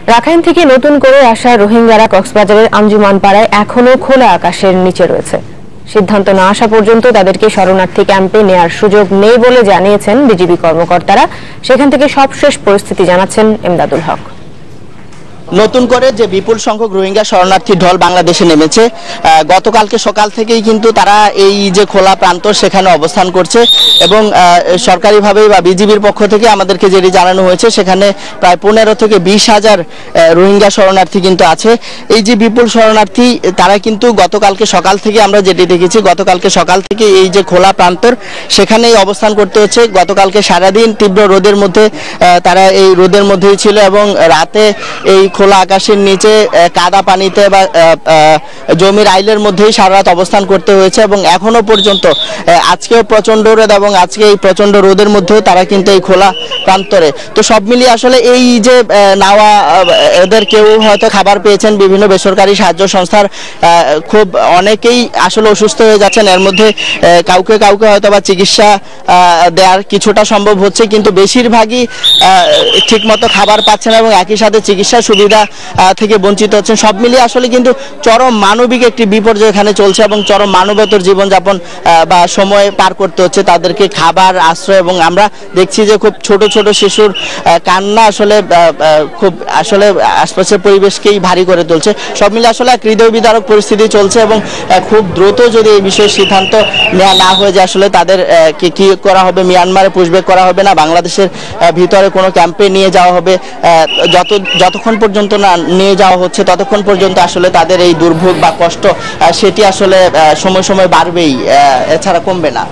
Rakhine থেকে নতুন করে আসা রোহিঙ্গারা কক্সবাজারের আঞ্জুমান পাড়ায় এখনো খোলা আকাশের নিচে রয়েছে। সিদ্ধান্ত না আসা পর্যন্ত তাদেরকে শরণার্থী ক্যাম্পে নেয়ার সুযোগ নেই বলে জানিয়েছেন বিজিবি কর্মকর্তারা। সেখান থেকে সবশেষ পরিস্থিতি জানাচ্ছেন এমদাদুল হক। নতুন করে যে বিপুল সংখ্যক রোহিঙ্গা শরণার্থী ঢল বাংলাদেশে নেমেছে, গতকালকে সকাল থেকেই কিন্তু তারা এই যে খোলা প্রান্তর সেখানে অবস্থান করছে এবং সরকারিভাবে বা বিজিবির পক্ষ থেকে আমাদেরকে যেটি জানানো হয়েছে সেখানে প্রায় 15 থেকে 20 হাজার রোহিঙ্গা শরণার্থী কিন্তু আছে। এই যে বিপুল শরণার্থী তারা কিন্তু গতকালকে সকাল থেকে আমরা যেটি দেখেছি, গতকালকে সকাল থেকে এই যে খোলা প্রান্তর সেখানেই অবস্থান করতে হচ্ছে। গতকালকে সারাদিন তীব্র রোদের মধ্যে তারা এই রোদের মধ্যেই ছিল এবং রাতে এই খোলা আকাশের নিচে কাদা পানিতে বা জমির আইলের মধ্যেই সারা রাত অবস্থান করতে হয়েছে এবং এখনো পর্যন্ত আজকেও প্রচন্ড রোদ এবং আজকে এই প্রচন্ড রোদের মধ্যেও তারা কিন্তু এই খোলা প্রান্তরে। তো সব মিলিয়ে আসলে এই যে নাওয়া এদের কেউ হয়তো খাবার পেয়েছেন, বিভিন্ন বেসরকারি সাহায্য সংস্থার খুব অনেকেই আসলে অসুস্থ হয়ে যাচ্ছেন। এর মধ্যে কাউকে কাউকে হয়তো বা চিকিৎসা দেওয়ার কিছুটা সম্ভব হচ্ছে, কিন্তু বেশিরভাগই ঠিকমতো খাবার পাচ্ছেন এবং একই সাথে চিকিৎসা সুবিধা থেকে বঞ্চিত হচ্ছেন। সব মিলিয়ে আসলে কিন্তু চরম মানবিক একটি বিপর্যয় এখানে চলছে এবং চরম মানবতার জীবনযাপন বা সময় পার করতে হচ্ছে তাদেরকে খাবার, আশ্রয় এবং আমরা দেখছি যে খুব ছোট ছোট শিশুর কান্না আসলে খুব আসলে আশপাশের পরিবেশকেই ভারী করে তুলছে। সব মিলে আসলে এক হৃদয় বিদারক পরিস্থিতি চলছে এবং খুব দ্রুত যদি এই বিষয়ে সিদ্ধান্ত নেওয়া না হয়ে যায় আসলে তাদের কি করা হবে, মিয়ানমারে পুশব্যাক করা হবে না বাংলাদেশের ভিতরে কোনো ক্যাম্পে নিয়ে যাওয়া হবে, যতক্ষণ পর্যন্ত না নিয়ে যাওয়া হচ্ছে ততক্ষণ পর্যন্ত আসলে তাদের এই দুর্ভোগ বা কষ্ট সেটি আসলে সময় সময় বাড়বেই, এছাড়া কমবে না।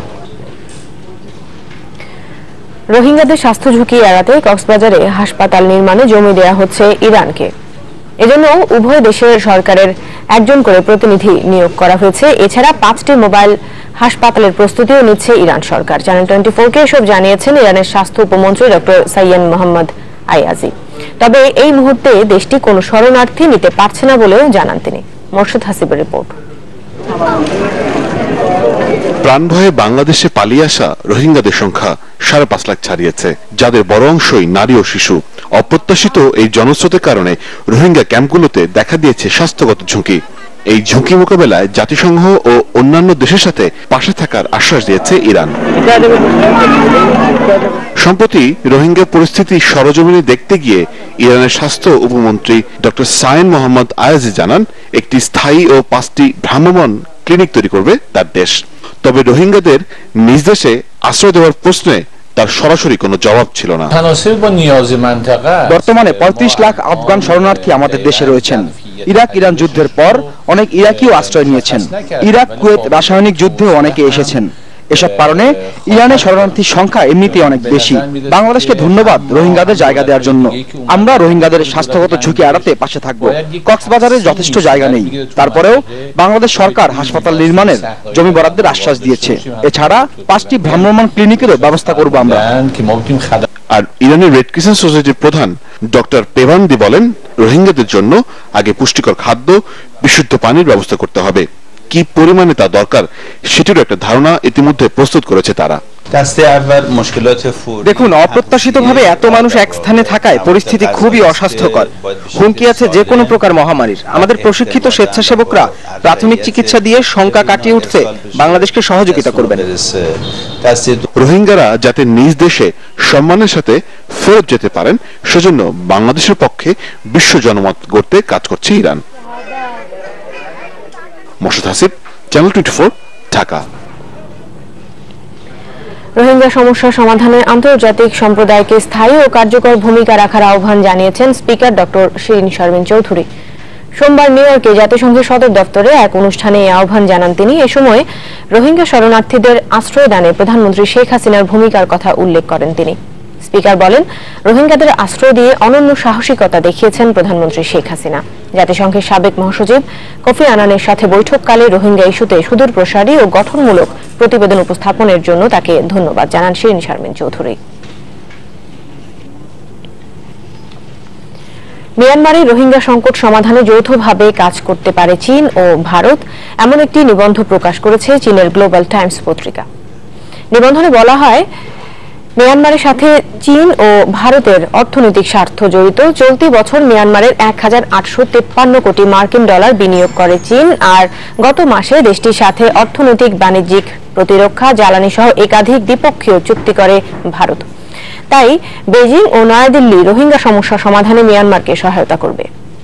রোহিঙ্গাদের স্বাস্থ্য ঝুঁকি এড়াতে কক্সবাজারে হাসপাতাল নির্মাণে জমি দেওয়া হচ্ছে ইরানকে। এজন্য উভয় দেশের সরকারের একজন করে প্রতিনিধি নিয়োগ করা হয়েছে। এছাড়া 5টি মোবাইল হাসপাতালের প্রস্তুতিও নিচ্ছে ইরান সরকার। চ্যানেল 24-কে এসব জানিয়েছেন ইরানের স্বাস্থ্য উপমন্ত্রী ডক্টর সাইয়ান মোহাম্মদ আইয়াজি। তবে এই মুহূর্তে দেশটি কোনো শরণার্থী নিতে পারছে না বলেও জানান তিনি। মোর্শেদ হাসিবের রিপোর্ট। প্রাণভয়ে বাংলাদেশে পালিয়ে আসা রোহিঙ্গাদের সংখ্যা 5.5 লাখ ছাড়িয়েছে, যাদের বড় অংশই নারী ও শিশু। অপ্রত্যাশিত এই জনস্রোতের কারণে রোহিঙ্গা ক্যাম্পগুলোতে দেখা দিয়েছে স্বাস্থ্যগত ঝুঁকি। এই ঝুঁকি মোকাবেলায় জাতিসংঘ ও অন্যান্য দেশের সাথে পাশে থাকার আশ্বাস দিয়েছে ইরান। সম্প্রতি রোহিঙ্গা পরিস্থিতি সরজমিনে দেখতে গিয়ে ইরানের স্বাস্থ্য উপমন্ত্রী ডক্টর সাইয়ান মোহাম্মদ আয়াজি জানান, একটি স্থায়ী ও 5টি ভ্রাম্যমাণ ক্লিনিক তৈরি করবে তার দেশ। তবে রোহিঙ্গাদের নিজ দেশে আশ্রয় দেওয়ার প্রশ্নে তার সরাসরি কোনো জবাব ছিল না। বর্তমানে 35 লাখ আফগান শরণার্থী আমাদের দেশে রয়েছেন। ইরান যুদ্ধের পর অনেক ইরাকিও আশ্রয় নিয়েছেন। ইরাক, কুয়েত রাসায়নিক যুদ্ধেও অনেকে এসেছেন। এসব কারণে ইরানের শরণার্থীর সংখ্যা এমনিতেই অনেক বেশি। বাংলাদেশকে ধন্যবাদ রোহিঙ্গাদের জায়গা দেওয়ার জন্য। আমরা রোহিঙ্গাদের স্বাস্থ্যগত ঝুঁকি এড়াতে পাশে থাকব। কক্সবাজারে যথেষ্ট জায়গা নেই, তারপরেও বাংলাদেশ সরকার হাসপাতাল নির্মাণের জমি বরাদ্দের আশ্বাস দিয়েছে। এছাড়া 5টি ভ্রাম্যমাণ ক্লিনিকেরও ব্যবস্থা করব আমরা। আর ইরানের রেড ক্রিসেন্ট সোসাইটির প্রধান ডক্টর পেভান্দি বলেন, রোহিঙ্গাদের জন্য আগে পুষ্টিকর খাদ্য, বিশুদ্ধ পানির ব্যবস্থা করতে হবে। কি পরিমাণে তা দরকার সেটিরও একটা ধারণা ইতিমধ্যে প্রস্তুত করেছে তারা। দেখুন, অপ্রত্যাশিতভাবে এত মানুষ এক স্থানে থাকায় পরিস্থিতি খুবই অস্বাস্থ্যকর। হুমকি আছে যে কোনো প্রকার মহামারীর। আমাদের প্রশিক্ষিত স্বেচ্ছাসেবকরা প্রাথমিক চিকিৎসা দিয়ে শঙ্কা কাটিয়ে উঠতে বাংলাদেশকে সহযোগিতা করবেন। রোহিঙ্গারা যাতে নিজ দেশে সম্মানের সাথে ফেরত যেতে পারেন সেজন্য বাংলাদেশের পক্ষে বিশ্ব জনমত গড়তে কাজ করছে ইরান। মোর্শেদ হাসিব, চ্যানেল 24, ঢাকা। রোহিঙ্গা সমস্যা সমাধানে আন্তর্জাতিক সম্প্রদায়কে স্থায়ী ও কার্যকর ভূমিকা রাখার আহ্বান জানিয়েছেন স্পিকার ডক্টর শিরিন শারমিন চৌধুরী। সোমবার নিউ ইয়র্কে জাতিসংঘের সদর দপ্তরে এক অনুষ্ঠানে এই আহ্বান জানান তিনি। এ সময় রোহিঙ্গা শরণার্থীদের আশ্রয় দানে প্রধানমন্ত্রী শেখ হাসিনার ভূমিকার কথা উল্লেখ করেন তিনি। স্পিকার বলেন, রোহিঙ্গাদের আশ্রয় দিয়ে অনন্য সাহসিকতা দেখিয়েছেন প্রধানমন্ত্রী শেখ হাসিনা। জাতিসংঘের সাবেক মহাসচিব কফি আনানের সাথে বৈঠককালে রোহিঙ্গা ইস্যুতে সুদূর প্রসারী ও গঠনমূলক প্রতিবেদন উপস্থাপনের জন্য তাকে ধন্যবাদ জানান শিরিন শারমিন চৌধুরী। মিয়ানমারে রোহিঙ্গা সংকট সমাধানে যৌথভাবে কাজ করতে পারে চীন ও ভারত, এমন একটি নিবন্ধ প্রকাশ করেছে চীনের গ্লোবাল টাইমস পত্রিকা। নিবন্ধনে বলা হয়, মিয়ানমারের সাথে চীন ও ভারতের অর্থনৈতিক স্বার্থ জড়িত। চলতি বছর মিয়ানমারের 1853 কোটি মার্কিন ডলার বিনিয়োগ করে চীন, আর গত মাসে দেশটির সাথে অর্থনৈতিক, বাণিজ্যিক, প্রতিরক্ষা, জ্বালানি সহ একাধিক দ্বিপক্ষীয় চুক্তি করে ভারত। তাই বেজিং ও নয়াদিল্লি রোহিঙ্গা সমস্যা সমাধানে মিয়ানমারকে সহায়তা করবে।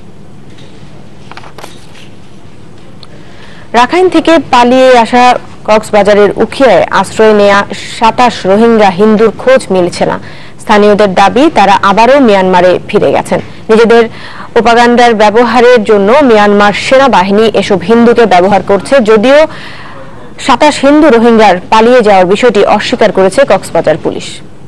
রাখাইন থেকে পালিয়ে আসা কক্সবাজারের উখিয়ায় আশ্রয় নেয়া 27 রোহিঙ্গা হিন্দুর খোঁজ মিলছে না। স্থানীয়দের দাবি, তারা আবারও মিয়ানমারে ফিরে গেছেন। নিজেদের প্রোপাগান্ডার ব্যবহারের জন্য মিয়ানমার সেনাবাহিনী এসব হিন্দুকে ব্যবহার করছে। যদিও 27 হিন্দু রোহিঙ্গার পালিয়ে যাওয়ার বিষয়টি অস্বীকার করেছে কক্সবাজার পুলিশ।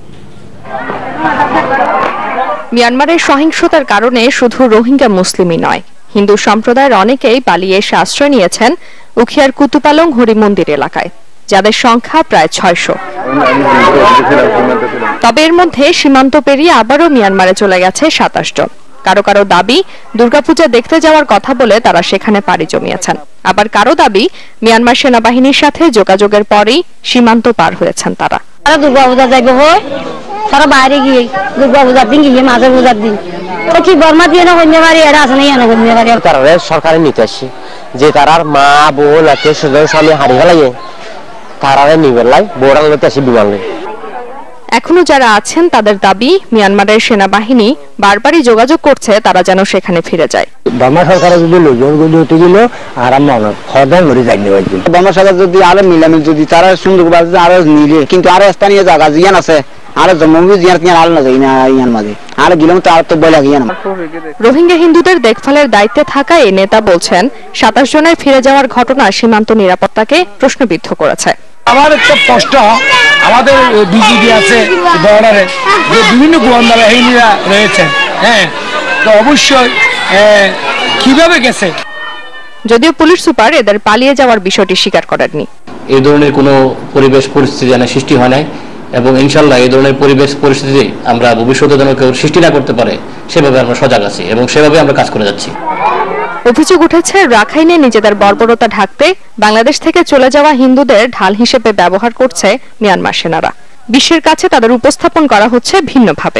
মিয়ানমারের সহিংসতার কারণে শুধু রোহিঙ্গা মুসলিমই নয়, হিন্দু সম্প্রদায়ের অনেকেই পালিয়ে এসে আশ্রয় নিয়েছেন উখিয়ার কুতুপালং হরি মন্দির এলাকায়, যাদের সংখ্যা প্রায় 600। তবে এর মধ্যে সীমান্ত পেরিয়ে আবারও মিয়ানমারে চলে গেছে 27 জন। কারো কারো দাবি, দুর্গাপূজা দেখতে যাওয়ার কথা বলে তারা সেখানে পাড়ি জমিয়েছেন। আবার কারো দাবি, মিয়ানমার সেনাবাহিনীর সাথে যোগাযোগের পরেই সীমান্ত পার হয়েছেন তারা। দুর্গাপূজা যাইব হয়, তারা বাইরে গিয়ে দুর্গাপূজার দিন গিয়ে মাঝে পূজার দিন কি বর্মা দিয়ে না কন্যাবাড়ি এরা আছে না এনে কন্যাবাড়ি তারা সরকারের নিতে আসছে যে তারার মা বোন আত্মীয় স্বজন স্বামী হারিয়ে ফেলাইয়ে তারা নিবেন লাই বোরাল আসে বিমান। এখনো যারা আছেন তাদের দাবি, মিয়ানমারের সেনাবাহিনী বারবারই যোগাযোগ করছে তারা যেন সেখানে ফিরে যায়। বার্মা সরকারের যদি লোকজনগুলি উঠে গেল আরাম হরদান মরে যায়নি। বার্মা সরকার যদি আরো মিলামিল যদি তারা সুন্দর আরো নিলে, কিন্তু আরো স্থানীয় জায়গা জিয়ান আছে রোহিঙ্গা হিন্দুদের দেখভালের দায়িত্বে থাকা এই নেতা বলছেন, 27 জনের ফিরে যাওয়ার ঘটনা সীমান্ত নিরাপত্তাকে প্রশ্নবিদ্ধ করেছে। আমার একটা প্রশ্ন, আমাদের বিজিবি আছে বর্ডারে যে বিভিন্ন গোয়েন্দা বাহিনীরা রয়েছেন, হ্যাঁ, তো অবশ্যই কিভাবে গেছে। যদিও পুলিশ সুপার এদের পালিয়ে যাওয়ার বিষয়টি স্বীকার করেননি। এই ধরনের কোনো পরিবেশ পরিস্থিতি যেন সৃষ্টি হয় নাই, এবং ইনশাল্লাহ এই ধরনের পরিবেশ পরিস্থিতি আমরা ভবিষ্যতে যেন কেউ সৃষ্টি না করতে পারে সেভাবে আমরা সজাগ আছি এবং সেভাবে আমরা কাজ করে যাচ্ছি। অভিযোগ উঠেছে, রাখাইনে নিজেদের বর্বরতা ঢাকতে বাংলাদেশ থেকে চলে যাওয়া হিন্দুদের ঢাল হিসেবে ব্যবহার করছে মিয়ানমার সেনারা। বিশ্বের কাছে তাদের উপস্থাপন করা হচ্ছে ভিন্নভাবে।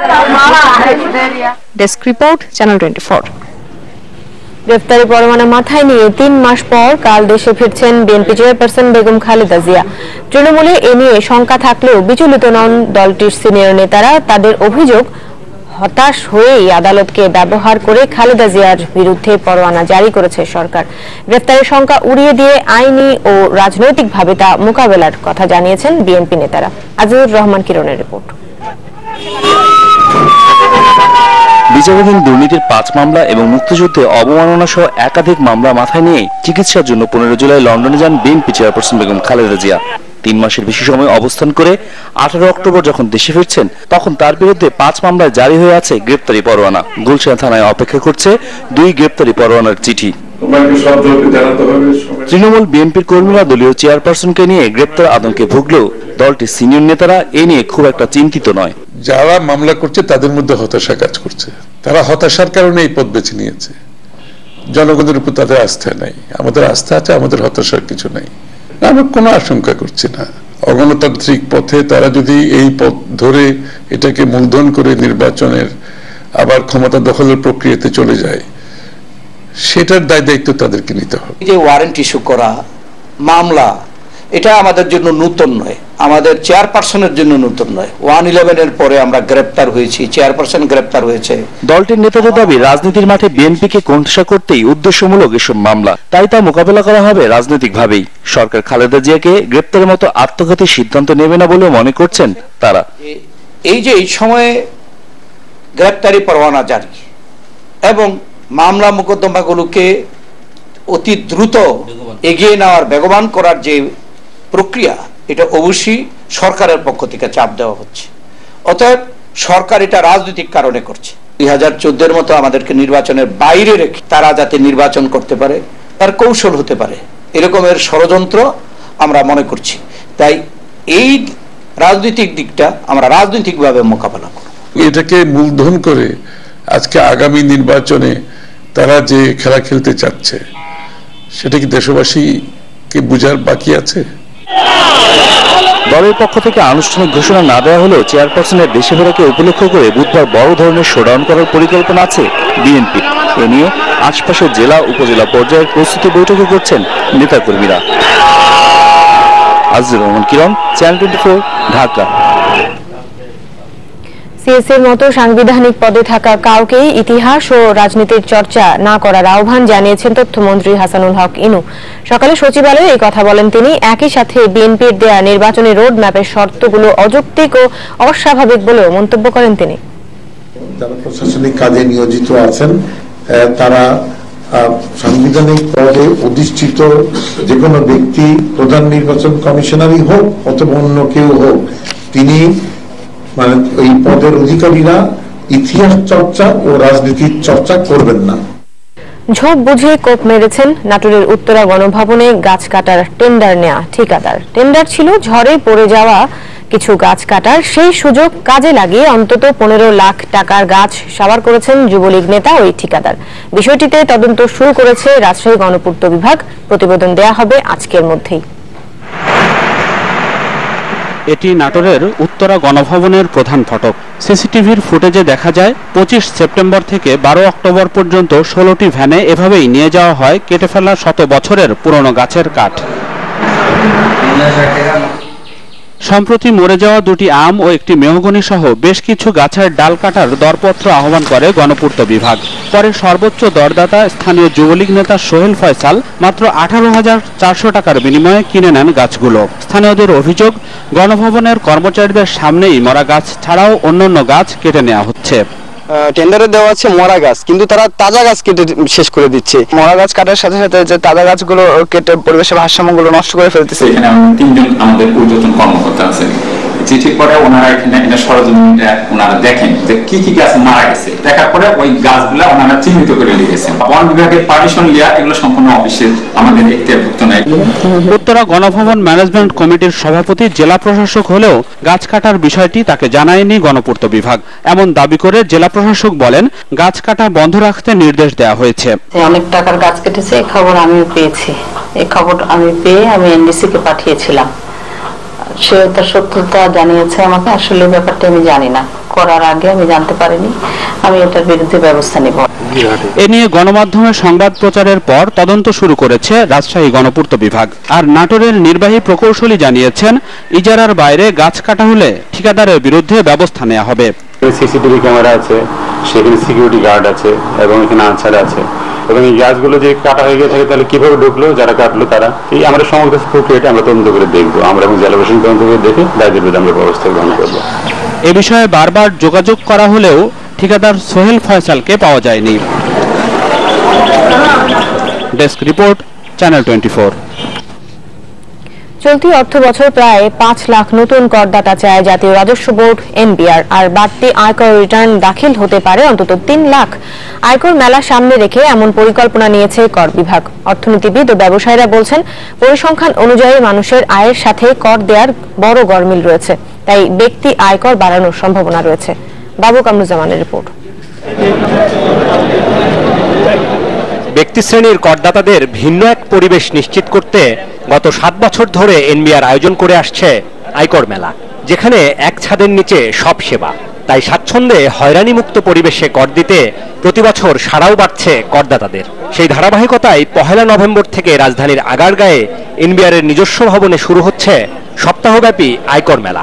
Desk report, channel 24। গ্রেফতারি পরোয়ানা মাথায় নিয়ে 3 মাস পর কাল দেশে ফিরছেন বিএনপি চেয়ারপারসন বেগম খালেদা জিয়া। তৃণমূলে এ নিয়ে শঙ্কা থাকলেও বিচলিত নন দলটির সিনিয়র নেতারা। তাদের অভিযোগ, হতাশ হয়েই আদালতকে ব্যবহার করে খালেদা জিয়ার বিরুদ্ধে পরোয়ানা জারি করেছে সরকার। গ্রেফতারের শঙ্কা উড়িয়ে দিয়ে আইনি ও রাজনৈতিকভাবে তা মোকাবেলার কথা জানিয়েছেন বিএনপি নেতারা। আজিজুর রহমান কিরণের রিপোর্ট। বিচারাধীন দুর্নীতির 5 মামলা এবং মুক্তিযুদ্ধে অবমাননা সহ একাধিক মামলা মাথায় নিয়ে চিকিৎসার জন্য 15 জুলাই লন্ডনে যান বিএনপি চেয়ারপারসন বেগম খালেদা জিয়া। 3 মাসের বেশি সময় অবস্থান করে 18 অক্টোবর যখন দেশে ফিরছেন, তখন তার বিরুদ্ধে 5 মামলায় জারি হয়ে আছে গ্রেপ্তারি পরোয়ানা। গুলশান থানায় অপেক্ষা করছে 2 গ্রেপ্তারি পরোয়ানার চিঠি। তৃণমূল বিএনপির কর্মীরা দলীয় চেয়ারপারসনকে নিয়ে গ্রেপ্তার আতঙ্কে ভুগলেও দলটির সিনিয়র নেতারা এ নিয়ে খুব একটা চিন্তিত নয়। যারা মামলা করছে তাদের মধ্যে হতাশা কাজ করছে। তারা হতাশার কারণে এই পথ বেছে নিয়েছে। জনগণের উপর তাদের আস্থা নাই। আমাদের আস্থা আছে, আমাদের হতাশার কিছু নাই। আমরা কোনো আশঙ্কা করছি না। অগণতান্ত্রিক পথে তারা যদি এই পথ ধরে এটাকে মূলধন করে নির্বাচনের আবার ক্ষমতা দখলের প্রক্রিয়াতে চলে যায়, সেটার দায়িত্ব তাদেরকে নিতে হবে। যে ওয়ারেন্ট ইস্যু করা মামলা, এটা আমাদের জন্য নতুন নয়, আমাদের চেয়ারপারসনের জন্য নতুন নয়। 111 এর পরে আমরা গ্রেপ্তার হয়েছি, চেয়ারপারসন গ্রেপ্তার হয়েছে। দলটির নেতাদের দাবি, রাজনীতির মাঠে বিএনপিকে কোণঠাসা করতেই উদ্দেশ্যমূলক এসব মামলা, তাই তা মোকাবেলা করা হবে রাজনৈতিকভাবেই। সরকার খালেদা জিয়াকে গ্রেপ্তারের মতো আত্মঘাতী সিদ্ধান্ত নেবে না বলে মনে করছেন তারা। এই যে এই সময়ে গ্রেপ্তারি পরোয়ানা জারি এবং মামলা মোকদ্দমাগুলোকে অতি দ্রুত এগিয়ে নেওয়ার, বেগবান করার যে প্রক্রিয়া, এটা অবশ্যই সরকারের পক্ষ থেকে চাপ দেওয়া হচ্ছে। অতএব সরকার এটা রাজনৈতিক কারণে করছে। 2014-এর মতো আমাদেরকে নির্বাচনের বাইরে রেখে তারা যাতে নির্বাচন করতে পারে, তার কৌশল হতে পারে, এরকমের ষড়যন্ত্র আমরা মনে করছি। তাই এই রাজনৈতিক দিকটা আমরা রাজনৈতিকভাবে মোকাবেলা করব। এটাকে মূলধন করে আজকে আগামী নির্বাচনে তারা যে খেলা খেলতে চাচ্ছে, সেটা কি দেশবাসীকে বুঝার বাকি আছে? দলের পক্ষ থেকে আনুষ্ঠানিক ঘোষণা না দেওয়া হলেও চেয়ারপারসনের দেশে ফেরাকে উপলক্ষ করে বুধবার বড় ধরনের শোডাউন করার পরিকল্পনা আছে বিএনপি। এ নিয়ে আশপাশের জেলা উপজেলা পর্যায়ের প্রস্তুতি বৈঠকও করছেন নেতাকর্মীরা। আজিজুর রহমান কিরণ, চ্যানেল 24, ঢাকা। সিএসের মতো সাংবিধানিক পদে থাকা কাউকেই ইতিহাস ও রাজনীতির চর্চা না করার আহ্বান জানিয়েছেন তথ্যমন্ত্রী হাসানুল হক ইনু। সকালে সচিবালয়ে এই কথা বলেন তিনি। একই সাথে বিএনপির দেয়া নির্বাচনী রোড ম্যাপের শর্তগুলো অযৌক্তিক ও অস্বাভাবিক বলেও মন্তব্য করেন তিনি। যারা প্রশাসনিক কাজে নিয়োজিত আছেন তারা সাংবিধানিক পদে অধিষ্ঠিত যে কোনো ব্যক্তি, প্রধান নির্বাচন কমিশনারই হোক অথবা অন্য কেউ হোক, তিনি মানে এই পদের অধিকারীরা ইতিহাস চর্চা ও রাজনীতির চর্চা করবেন না। ঝোপ বুঝে কোপ মেরেছেন নাটোরের উত্তরা গণভবনে গাছ কাটার টেন্ডার নেয়া ঠিকাদার। টেন্ডার ছিল ঝড়ে পড়ে যাওয়া কিছু গাছ কাটার, সেই সুযোগ কাজে লাগিয়ে অন্তত 15 লাখ টাকার গাছ সাবার করেছেন যুবলীগ নেতা ওই ঠিকাদার। বিষয়টিতে তদন্ত শুরু করেছে রাজশাহী গণপূর্ত বিভাগ। প্রতিবেদন দেয়া হবে আজকের মধ্যেই। এটি নাটোরের উত্তরা গণভবনের প্রধান ফটক। সিসিটিভির ফুটেজে দেখা যায় 25 সেপ্টেম্বর থেকে 12 অক্টোবর পর্যন্ত 16টি ভ্যানে এভাবেই নিয়ে যাওয়া হয় কেটে ফেলা শত বছরের পুরনো গাছের কাঠ। সম্প্রতি মরে যাওয়া 2টি আম ও একটি মেহগনি সহ বেশ কিছু গাছের ডাল কাটার দরপত্র আহ্বান করে গণপূর্ত বিভাগ। পরে সর্বোচ্চ দরদাতা স্থানীয় যুবলীগ নেতা সোহেল ফয়সাল মাত্র 18,400 টাকার বিনিময়ে কিনে নেন গাছগুলো। স্থানীয়দের অভিযোগ, গণভবনের কর্মচারীদের সামনেই মরা গাছ ছাড়াও অন্যান্য গাছ কেটে নেওয়া হচ্ছে। টেন্ডারে দেওয়া আছে মরা গাছ, কিন্তু তারা তাজা গাছ কেটে শেষ করে দিচ্ছে। মরা গাছ কাটার সাথে সাথে যে তাজা গাছগুলো কেটে পরিবেশের ভারসাম্যগুলো নষ্ট করে ফেলতেছে। এখানে 3 জন আমাদের ঊর্ধ্বতন কর্মকর্তা আছে। চিঠির পরে ওনারা এখানে সরজমিনটা ওনারা দেখেন যে কি কি গাছ মারা গেছে, দেখার পরে ওই গাছগুলা ওনারা চিহ্নিত করে লিখেছেন। বন বিভাগের পারমিশন লিয়া এগুলো সম্পূর্ণ অফিসের আমাদের এখতিয়ারভুক্ত নাই। উত্তরা গণভবন ম্যানেজমেন্ট কমিটির সভাপতি জেলা প্রশাসক হলেও গাছ কাটার বিষয়টি তাকে জানায়নি গণপূর্ত বিভাগ। এমন দাবি করে জেলা প্রশাসক বলেন, গাছ কাটা বন্ধ রাখতে নির্দেশ দেওয়া হয়েছে। অনেক টাকার গাছ কেটেছে, এই খবর আমিও পেয়েছি। এই খবর আমি পেয়ে আমি এনডিসি কে পাঠিয়েছিলাম। সে তার সত্যতা জানিয়েছে আমাকে। আসলে ব্যাপারটা আমি জানি না, করার আগে আমি জানতে পারিনি। আমি এটার বিরুদ্ধে ব্যবস্থা নেব। এ নিয়ে গণমাধ্যমে সংবাদ প্রচারের পর তদন্ত শুরু করেছে রাজশাহী গণপূর্ত বিভাগ। আর নাটোরের নির্বাহী প্রকৌশলী জানিয়েছেন, ইজারার বাইরে গাছ কাটা হলে ঠিকাদারের বিরুদ্ধে ব্যবস্থা নেওয়া হবে। সিসিটিভি ক্যামেরা আছে, সেখানে সিকিউরিটি গার্ড আছে এবং এখানে আনসার আছে। এবং এই গাছগুলো যে কাটা হয়ে গিয়ে থাকে তাহলে কিভাবে ঢুকলো, যারা কাটলো তারা, এই আমরা সমগ্র প্রক্রিয়াটা আমরা তদন্ত করে দেখবো। আমরা এবং জেলা প্রশাসন তদন্ত করে দেখে দায়িত্বের বিরুদ্ধে আমরা ব্যবস্থা গ্রহণ করবো। এ বিষয়ে বারবার যোগাযোগ করা হলেও ঠিকাদার সোহেল ফয়সালকে পাওয়া যায়নি। Desk report, channel 24। চলতি অর্থ বছর প্রায় 5 লাখ নতুন করদাতা চায় জাতীয় রাজস্ব বোর্ড এনবিআর। আর বাড়তি আয়কর রিটার্ন দাখিল হতে পারে অন্তত 3 লাখ। আয়কর মেলা সামনে রেখে এমন পরিকল্পনা নিয়েছে কর বিভাগ। অর্থনীতিবিদ ও ব্যবসায়ীরা বলছেন, পরিসংখ্যান অনুযায়ী মানুষের আয়ের সাথে কর দেওয়ার বড় গরমিল রয়েছে, তাই ব্যক্তি আয়কর বাড়ানোর সম্ভাবনা রয়েছে। বাবু কামরুজ্জামানের রিপোর্ট। ব্যক্তি শ্রেণীর করদাতাদের ভিন্ন এক পরিবেশ নিশ্চিত করতে গত 7 বছর ধরে এনবিআর আয়োজন করে আসছে আয়কর মেলা, যেখানে এক ছাদের নিচে সব সেবা। তাই স্বাচ্ছন্দ্যে হয়রানিমুক্ত পরিবেশে কর দিতে প্রতি বছর সাড়াও বাড়ছে করদাতাদের। সেই ধারাবাহিকতায় 1 নভেম্বর থেকে রাজধানীর আগারগাঁয়ে এনবিআর এর নিজস্ব ভবনে শুরু হচ্ছে সপ্তাহব্যাপী আয়কর মেলা।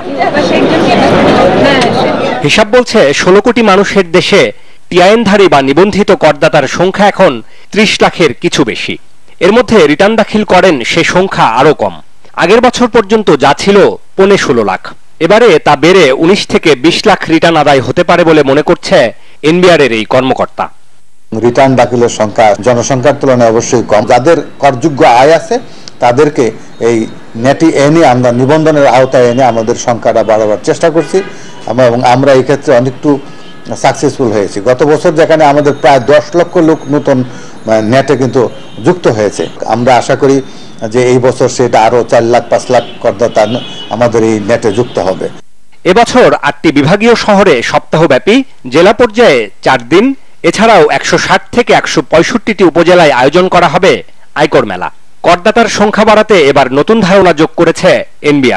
হিসাব বলছে 16 কোটি মানুষের দেশে টিআইএনধারী বা নিবন্ধিত করদাতার সংখ্যা এখন 30 লাখের কিছু বেশি। এর মধ্যে রিটার্ন দাখিল করেন সে সংখ্যা আরো কম। আগের বছর পর্যন্ত যা ছিল 15-16 লাখ, এবারে তা বেড়ে 19 থেকে 20 লাখ রিটার্ন আদায় হতে পারে বলে মনে করছে এনবিআর এর এই কর্মকর্তা। রিটার্ন দাখিলের সংখ্যা জনসংখ্যার তুলনায় অবশ্যই কম। যাদের করযোগ্য আয় আছে তাদেরকে এই নেটি এনে আমরা নিবন্ধনের আওতায় এনে আমাদের সংখ্যাটা বাড়াবার চেষ্টা করছি এবং আমরা এই ক্ষেত্রে অনেকটু সাকসেসফুল হয়েছি। গত বছর যেখানে আমাদের প্রায় 10 লক্ষ লোক নতুন নেটে কিন্তু যুক্ত হয়েছে, আমরা আশা করি যে এই বছর সেটা আরো 4 লাখ 5 লাখ করদাতা আমাদের এই নেটে যুক্ত হবে। এবছর 8টি বিভাগীয় শহরে সপ্তাহব্যাপী, জেলা পর্যায়ে 4 দিন, এছাড়াও 160 থেকে 165টি উপজেলায় আয়োজন করা হবে আয়কর মেলা। করদাতার সংখ্যা বাড়াতে এবার নতুন ধারণা যোগ করেছে এনবিআর।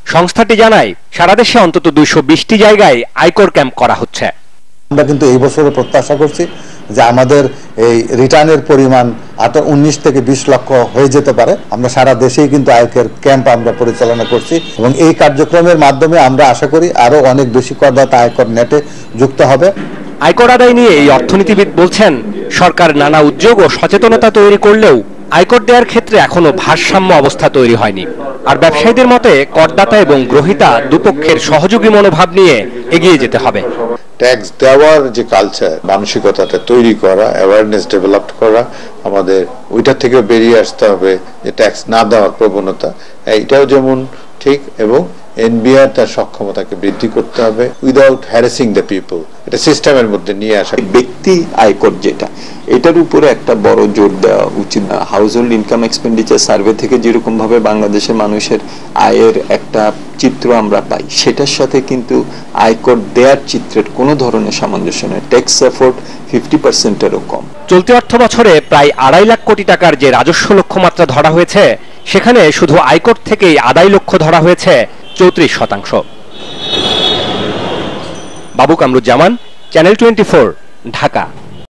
সংস্থাটি জানায় সারা দেশে অন্তত 220টি জায়গায় আয়কর ক্যাম্প করা হচ্ছে। আমরা কিন্তু এই বছরে প্রত্যাশা করছি যে আমাদের এই রিটার্নের পরিমাণ 19 থেকে 20 লক্ষ হয়ে যেতে পারে। আমরা সারা দেশেই কিন্তু আয়কর ক্যাম্প আমরা পরিচালনা করছি এবং এই কার্যক্রমের মাধ্যমে আমরা আশা করি আরো অনেক বেশি করদাতা আয়কর নেটে যুক্ত হবে। আয়কর আদায় নিয়ে এই অর্থনীতিবিদ বলছেন, সরকার নানা উদ্যোগ ও সচেতনতা তৈরি করলেও আয়কর দেওয়ার ক্ষেত্রে এখনো ভারসাম্য অবস্থা তৈরি হয়নি। আর ব্যবসায়ীদের মতে করদাতা এবং গ্রহীতা দুপক্ষের সহযোগী মনোভাব নিয়ে এগিয়ে যেতে হবে। ট্যাক্স দেওয়ার যে কালচার, মানসিকতাটা তৈরি করা, অ্যাওয়ারনেস ডেভেলপ করা, আমাদের ওইটা থেকে বেরিয়ে আসতে হবে যে ট্যাক্স না দেওয়ার প্রবণতা, এইটাও যেমন ঠিক, এবং এনবিআর তার সক্ষমতাকে বৃদ্ধি করতে হবে উইদাউট হ্যারাসিং দ্য পিপল। এটা সিস্টেমের মধ্যে নিয়ে আসা। ব্যক্তি আয়কর যেটা, এটার উপরে একটা বড় জোর দেওয়া উচিত। Household income expenditure survey থেকে যেরকম ভাবে বাংলাদেশের মানুষের আয়ের একটা চিত্র আমরা পাই, সেটার সাথে কিন্তু আয়কর দেওয়ার চিত্রের কোনো ধরনের সামঞ্জস্য নেই। ট্যাক্স এফোর্ট 50%-এরও কম। চলতি অর্থ বছরে প্রায় 2.5 লাখ কোটি টাকার যে রাজস্ব লক্ষ্যমাত্রা ধরা হয়েছে, সেখানে শুধু আয়কর থেকেই আদায় লক্ষ্য ধরা হয়েছে 34%। বাবু কামরুজ্জামান, চ্যানেল 24, ঢাকা।